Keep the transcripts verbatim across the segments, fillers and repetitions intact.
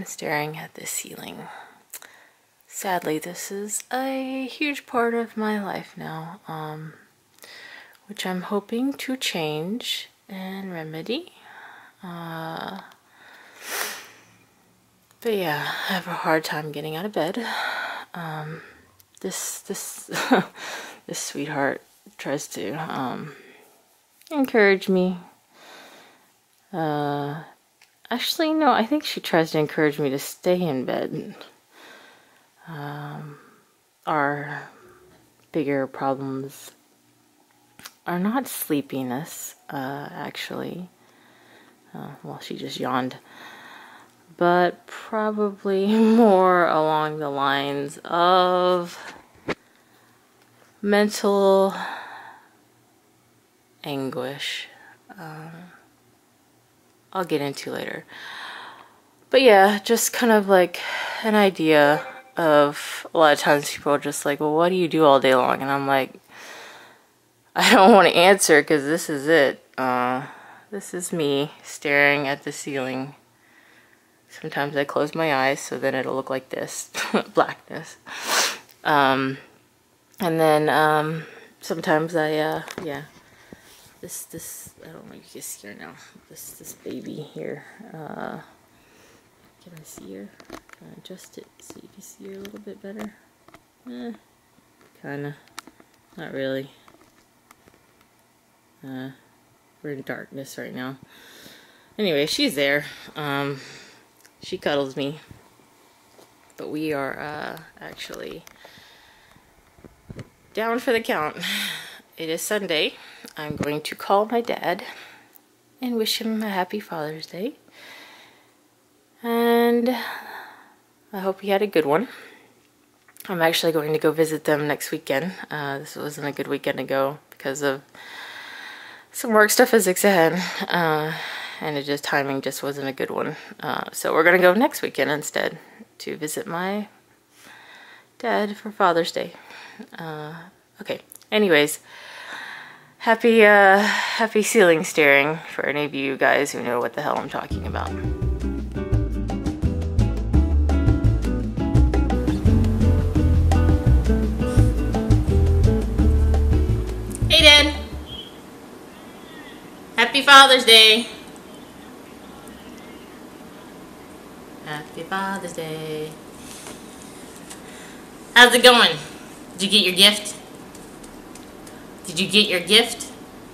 time staring at the ceiling. Sadly, this is a huge part of my life now, um, which I'm hoping to change and remedy. Uh, but yeah, I have a hard time getting out of bed. Um, this this this sweetheart tries to um, encourage me. Uh, actually, no, I think she tries to encourage me to stay in bed. Um, our bigger problems are not sleepiness, uh, actually. Uh, well, she just yawned. But probably more along the lines of mental anguish. Um, I'll get into later. But yeah, just kind of like an idea of a lot of times people are just like, well, what do you do all day long? And I'm like, I don't want to answer because this is it. Uh, this is me staring at the ceiling. Sometimes I close my eyes so then it'll look like this, blackness. Um, and then um, sometimes I, uh, yeah, this, this, I don't know if you can see her now. This, this baby here. Uh, can I see her? Can I adjust it so you can see her a little bit better? Eh, kinda. Not really. Uh, we're in darkness right now. Anyway, she's there. Um, she cuddles me. But we are uh, actually down for the count. It is Sunday. I'm going to call my dad and wish him a happy Father's Day. And I hope he had a good one. I'm actually going to go visit them next weekend. Uh, this wasn't a good weekend to go because of some work stuff physics ahead. Uh, and it just, timing just wasn't a good one. Uh, so we're going to go next weekend instead to visit my dad for Father's Day. Uh, okay, anyways. Happy, uh, happy ceiling staring for any of you guys who know what the hell I'm talking about. Hey, Dad. Happy Father's Day. Happy Father's Day. How's it going? Did you get your gift? Did you get your gift?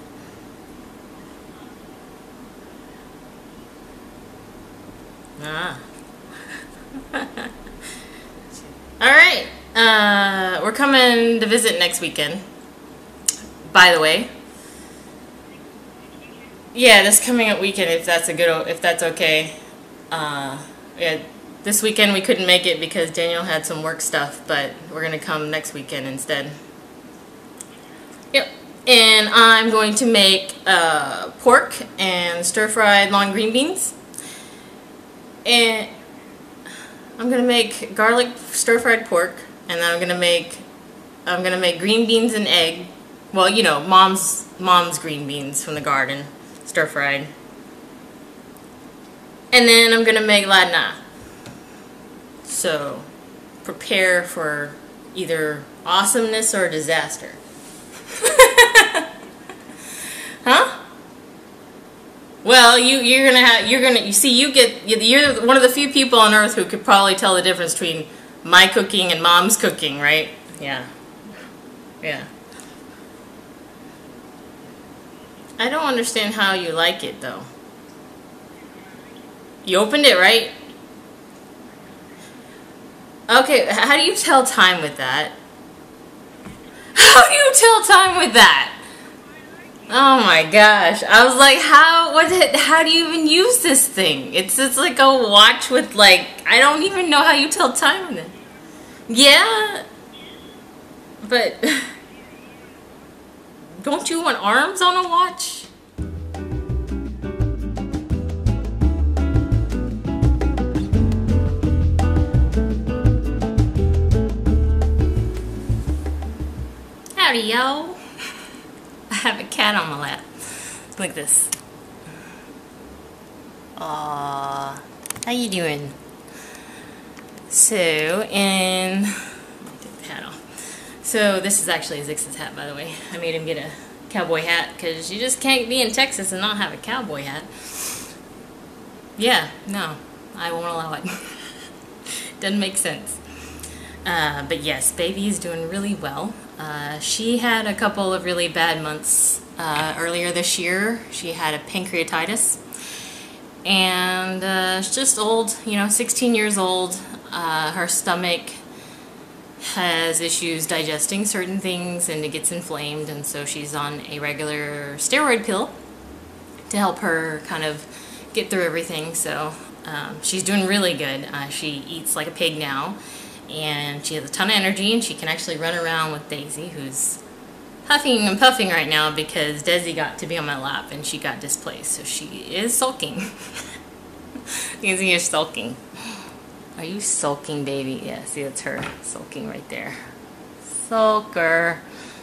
Ah. Alright. Uh, we're coming to visit next weekend. By the way. Yeah, this coming up weekend, if that's a good, if that's okay. Uh, yeah, this weekend we couldn't make it because Daniel had some work stuff, but we're gonna come next weekend instead. Yep, and I'm going to make uh, pork and stir-fried long green beans. And I'm gonna make garlic stir-fried pork, and then I'm gonna make I'm gonna make green beans and egg. Well, you know, mom's mom's green beans from the garden, stir-fried. And then I'm gonna make ladna. So prepare for either awesomeness or disaster. Huh? Well, you you're gonna have you're gonna you see you get you're one of the few people on earth who could probably tell the difference between my cooking and mom's cooking, right? Yeah. Yeah. I don't understand how you like it though. You opened it, right? Okay, how do you tell time with that? How do you tell time with that? Oh my gosh. I was like, how what it, how do you even use this thing? It's it's like a watch with like I don't even know how you tell time with it. Yeah. But don't you want arms on a watch? Howdy, yo. I have a cat on my lap. Like this. Aww. How you doing? So, in, let me take the hat off. So this is actually Zix's hat, by the way. I made him get a cowboy hat because you just can't be in Texas and not have a cowboy hat. Yeah, no, I won't allow it. Doesn't make sense. Uh, but yes, baby is doing really well. Uh, she had a couple of really bad months uh, earlier this year. She had a pancreatitis. And uh, she's just old, you know, sixteen years old. Uh, her stomach has issues digesting certain things and it gets inflamed, and so she's on a regular steroid pill to help her kind of get through everything. So um, she's doing really good. Uh, she eats like a pig now, and she has a ton of energy, and she can actually run around with Daisy, who's huffing and puffing right now because Desi got to be on my lap and she got displaced, so she is sulking. Daisy is sulking. Are you sulking, baby? Yeah, see, that's her sulking right there. Sulker.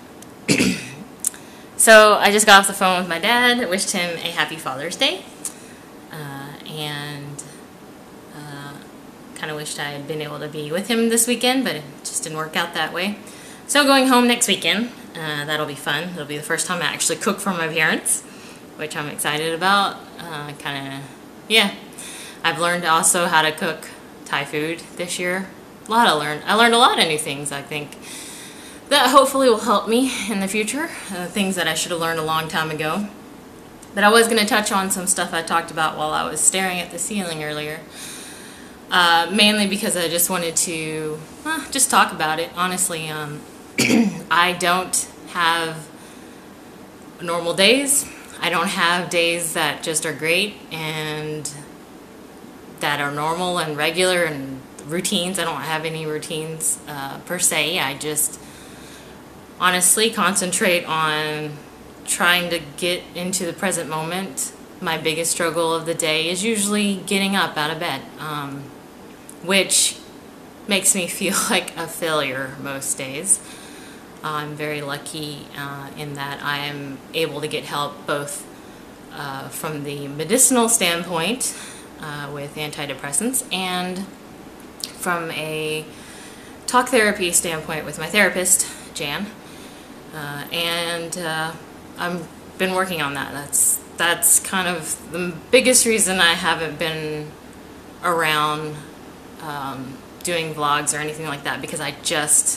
So I just got off the phone with my dad, wished him a happy Father's Day, uh, and uh, kind of wished I had been able to be with him this weekend, but it just didn't work out that way. So going home next weekend, uh, that'll be fun. It'll be the first time I actually cook for my parents, which I'm excited about. Uh, kind of, yeah. I've learned also how to cook Thai food this year. A lot I learned. I learned a lot of new things, I think, that hopefully will help me in the future. Uh, things that I should have learned a long time ago. But I was going to touch on some stuff I talked about while I was staring at the ceiling earlier. Uh, mainly because I just wanted to uh, just talk about it. Honestly, um, I don't have normal days. I don't have days that just are great and that are normal and regular and routines. I don't have any routines uh, per se. I just honestly concentrate on trying to get into the present moment. My biggest struggle of the day is usually getting up out of bed, um, which makes me feel like a failure most days. I'm very lucky uh, in that I am able to get help both uh, from the medicinal standpoint uh, with antidepressants and from a talk therapy standpoint with my therapist, Jan. Uh, and uh, I've been working on that. That's, that's kind of the biggest reason I haven't been around um, doing vlogs or anything like that, because I just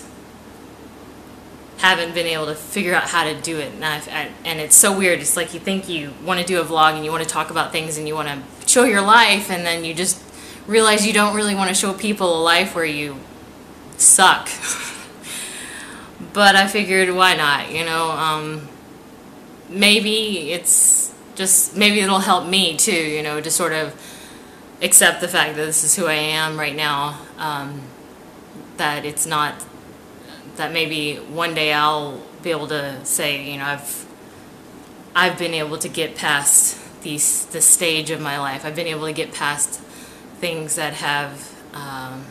haven't been able to figure out how to do it. And, I've, I, and it's so weird. It's like you think you want to do a vlog and you want to talk about things and you want to show your life, and then you just realize you don't really want to show people a life where you suck. But I figured, why not, you know, um, maybe it's just, maybe it'll help me too, you know, to sort of accept the fact that this is who I am right now, um, that it's not, that maybe one day I'll be able to say, you know, I've, I've been able to get past these, this stage of my life. I've been able to get past things that have, um,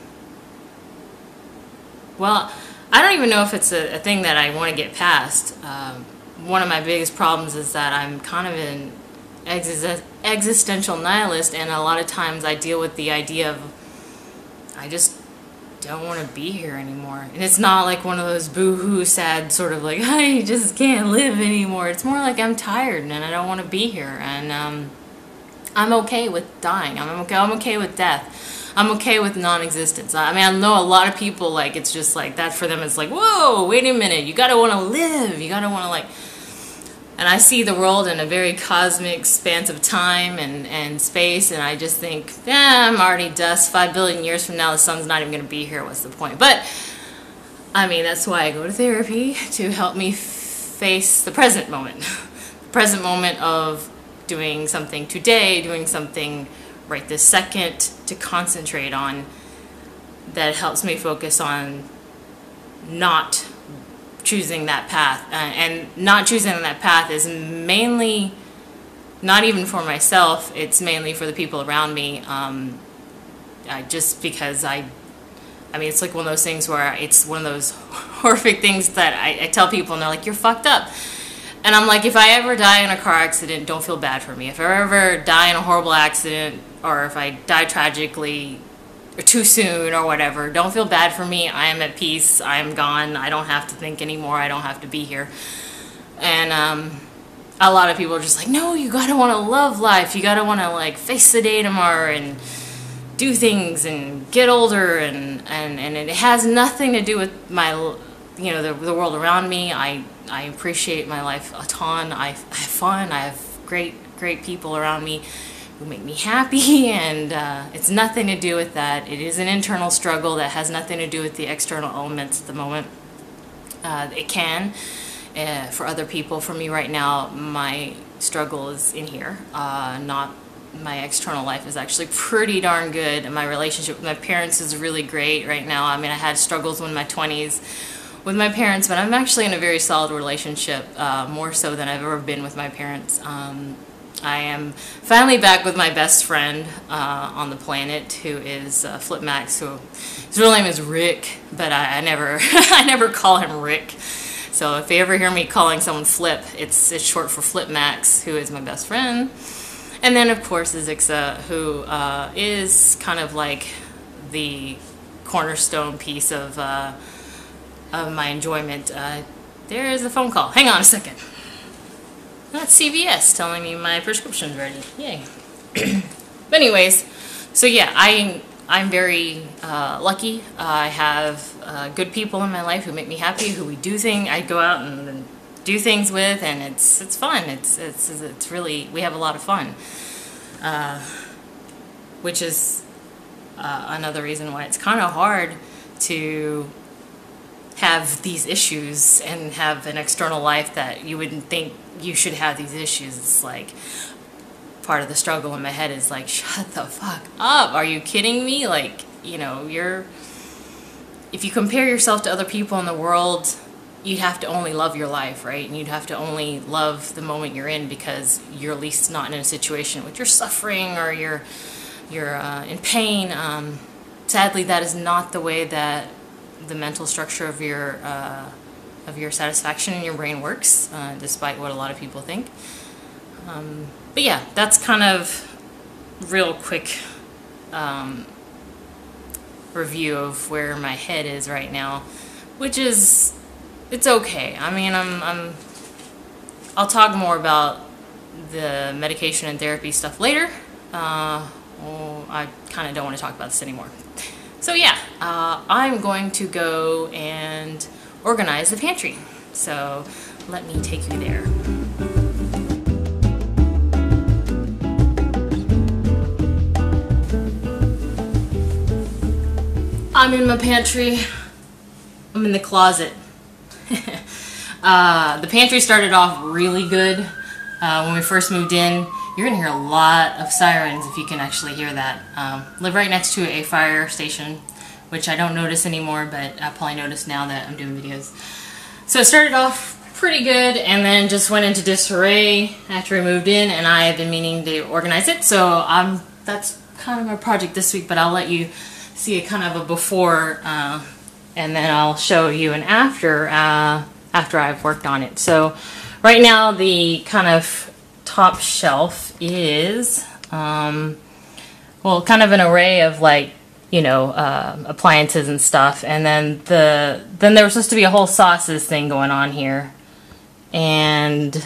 well, I don't even know if it's a, a thing that I want to get past. Um, one of my biggest problems is that I'm kind of an exis existential nihilist, and a lot of times I deal with the idea of I just don't want to be here anymore. And it's not like one of those boo-hoo sad sort of like, I just can't live anymore. It's more like I'm tired and I don't want to be here. And um, I'm okay with dying. I'm okay, I'm okay with death. I'm okay with non-existence. I mean, I know a lot of people, like, it's just like, that for them it's like, whoa, wait a minute, you gotta want to live, you gotta want to, like, and I see the world in a very cosmic expanse of time and, and space, and I just think, eh, I'm already dust. Five billion years from now, the sun's not even gonna be here, what's the point? But, I mean, that's why I go to therapy, to help me face the present moment. The present moment of doing something today, doing something right this second to concentrate on, that helps me focus on not choosing that path. Uh, and not choosing that path is mainly not even for myself, it's mainly for the people around me. Um, uh, just because I, I mean, it's like one of those things where it's one of those horrific things that I, I tell people and they're like, you're fucked up. And I'm like, if I ever die in a car accident, don't feel bad for me. If I ever die in a horrible accident, or if I die tragically, too soon or whatever. Don't feel bad for me. I am at peace. I am gone. I don't have to think anymore. I don't have to be here. And um, a lot of people are just like, no, you gotta want to love life. You gotta want to like face the day tomorrow and do things and get older, and, and, and it has nothing to do with my, you know, the, the world around me. I, I appreciate my life a ton. I, I have fun. I have great, great people around me who make me happy, and uh, it's nothing to do with that. It is an internal struggle that has nothing to do with the external elements at the moment. Uh, it can uh, for other people. For me right now, my struggle is in here, uh, not my external life is actually pretty darn good, and my relationship with my parents is really great right now. I mean, I had struggles in my twenties with my parents, but I'm actually in a very solid relationship, uh, more so than I've ever been with my parents. Um, I am finally back with my best friend uh, on the planet, who is uh, Flip Max. Who his real name is Rick, but I, I never I never call him Rick. So if you ever hear me calling someone Flip, it's it's short for Flip Max, who is my best friend. And then, of course, is Ixa, who uh, is kind of like the cornerstone piece of, uh, of my enjoyment. Uh, there is a phone call. Hang on a second. That's C V S telling me my prescription's ready. Yay. But anyways, so yeah, I, I'm very uh, lucky. Uh, I have uh, good people in my life who make me happy, who we do things. I go out and... and do things with, and it's it's fun. It's it's it's really, we have a lot of fun, uh, which is uh, another reason why it's kind of hard to have these issues and have an external life that you wouldn't think you should have these issues. It's like part of the struggle in my head is like, shut the fuck up. Are you kidding me? Like, you know, you're, if you compare yourself to other people in the world, you'd have to only love your life, right? And you'd have to only love the moment you're in, because you're at least not in a situation which you're suffering or you're you're uh, in pain. Um, sadly, that is not the way that the mental structure of your uh, of your satisfaction in your brain works, uh, despite what a lot of people think. Um, but yeah, that's kind of real quick um, review of where my head is right now, which is, it's okay. I mean, I'm, I'm, I'll talk more about the medication and therapy stuff later. Uh, well, I kind of don't want to talk about this anymore. So yeah, uh, I'm going to go and organize the pantry. So let me take you there. I'm in my pantry. I'm in the closet. uh, the pantry started off really good. Uh, when we first moved in, you're gonna hear a lot of sirens if you can actually hear that. Um, live right next to a fire station, which I don't notice anymore, but I probably notice now that I'm doing videos. So it started off pretty good, and then just went into disarray after we moved in, and I have been meaning to organize it. So um, that's kind of my project this week, but I'll let you see a kind of a before, uh, and then I'll show you an after uh, after I've worked on it. So right now the kind of top shelf is um, well, kind of an array of, like, you know, uh, appliances and stuff, and then the then there was supposed to be a whole sauces thing going on here, and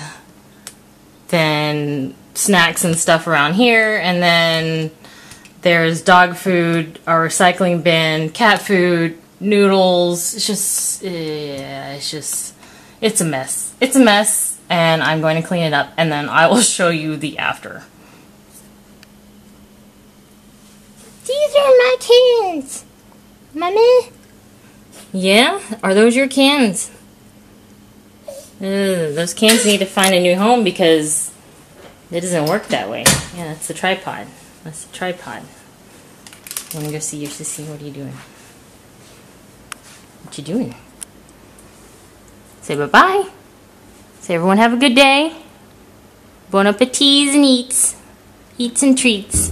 then snacks and stuff around here, and then there's dog food, a recycling bin, cat food, noodles. It's just, yeah, it's just, it's a mess. It's a mess, and I'm going to clean it up, and then I will show you the after. These are my cans, Mommy. Yeah? Are those your cans? Ugh, those cans need to find a new home because it doesn't work that way. Yeah, that's the tripod. That's the tripod. Let me go see your sissy. What are you doing? What you doing? Say bye-bye. Say everyone have a good day. Bon appetits and eats. Eats and treats.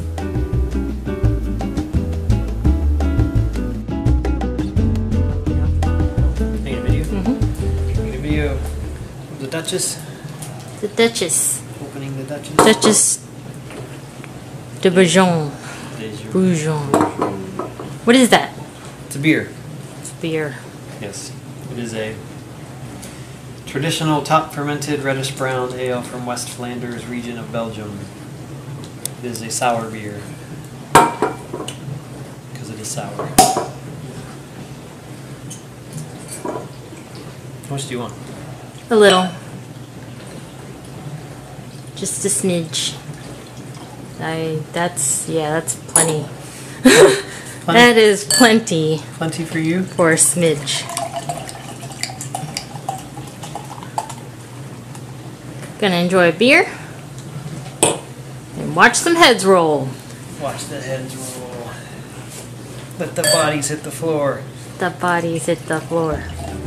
Taking a video? Mm-hmm. Taking a video of the Duchess. The Duchess. Opening the Duchess. Duchess de Bourgogne. Bourgogne. What is that? It's a beer. It's beer. Yes. It is a traditional top fermented reddish brown ale from West Flanders region of Belgium. It is a sour beer. Because it is sour. How much do you want? A little. Just a smidge. I, that's, yeah, that's plenty. Plenty. That is plenty. Plenty for you? For a smidge. Gonna enjoy a beer. And watch some heads roll. Watch the heads roll. Let the bodies hit the floor. The bodies hit the floor.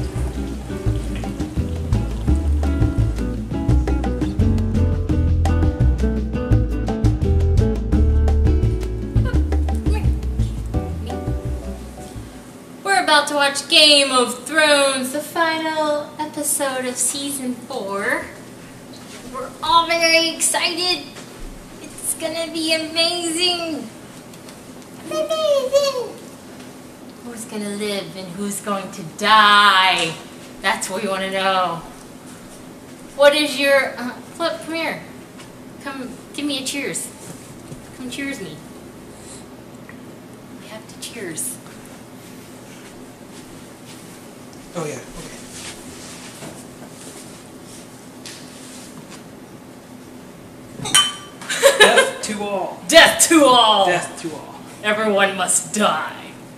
We're about to watch Game of Thrones, the final episode of season four. We're all very excited. It's gonna be amazing. Amazing. Who's gonna live and who's going to die? That's what we want to know. What is your uh, Flip? Come here. Come, give me a cheers. Come cheers me. We have to cheers. Oh yeah, okay. Death to all. Death to all. Death to all. Everyone must die.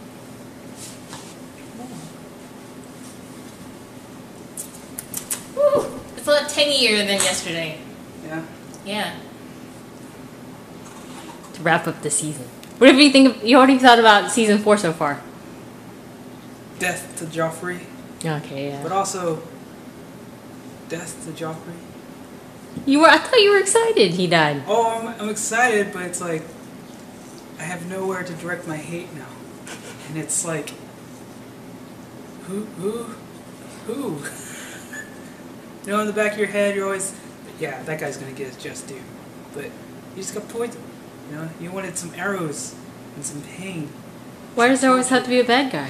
Woo. It's a lot tangier than yesterday. Yeah. Yeah. To wrap up the season. What do you think of, you already thought about season four so far? Death to Joffrey. Okay, yeah. But also death to Joffrey. You were I thought you were excited he died. Oh, I'm, I'm excited, but it's like I have nowhere to direct my hate now. And it's like who who who you know, in the back of your head you're always, yeah, that guy's gonna get his just due. But you just got poisoned. You know, you wanted some arrows and some pain. Why does there always have to be a bad guy?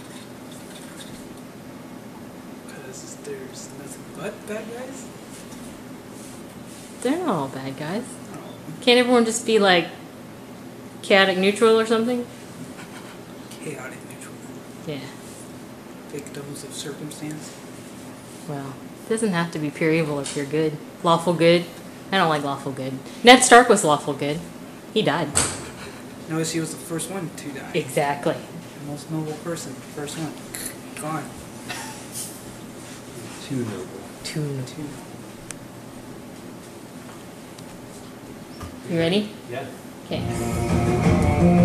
Because there's nothing but bad guys? They're not all bad guys. Oh. Can't everyone just be like chaotic neutral or something? Chaotic neutral. Yeah. Victims of circumstance. Well, it doesn't have to be pure evil if you're good. Lawful good. I don't like lawful good. Ned Stark was lawful good. He died. Notice he was the first one to die. Exactly. The most noble person. First one. Gone. Too noble. Too noble. Too noble. You ready? Yeah. Okay.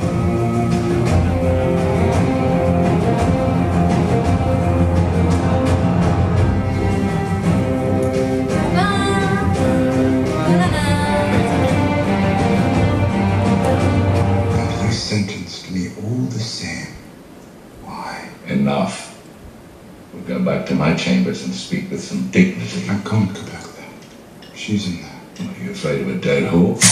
You sentenced me all the same. Why? Enough. We'll go back to my chambers and speak with some dignity. I can't go back there. She's in there. Are you afraid of a dead horse?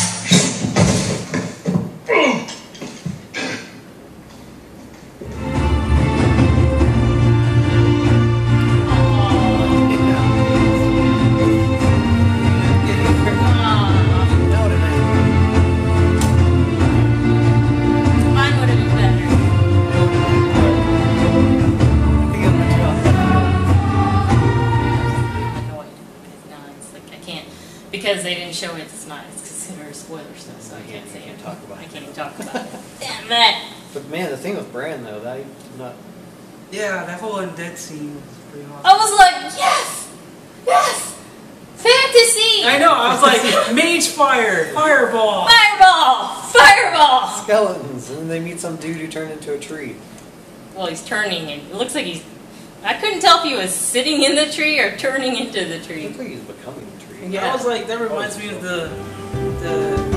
Because they didn't show it, it's not. It's considered spoiler stuff, so I can't say it. Talk about I it. can't even talk about it. Damn it! But man, the thing with Bran though, that not. Yeah, that whole undead scene was pretty awesome. I was like, yes, yes, fantasy. I know. I was like, mage fire, fireball, Fireball, fireball. skeletons, and then they meet some dude who turned into a tree. Well, he's turning, and it looks like he's. I couldn't tell if he was sitting in the tree or turning into the It tree. looks like he's becoming a tree. Yeah. I was like, that reminds me of the the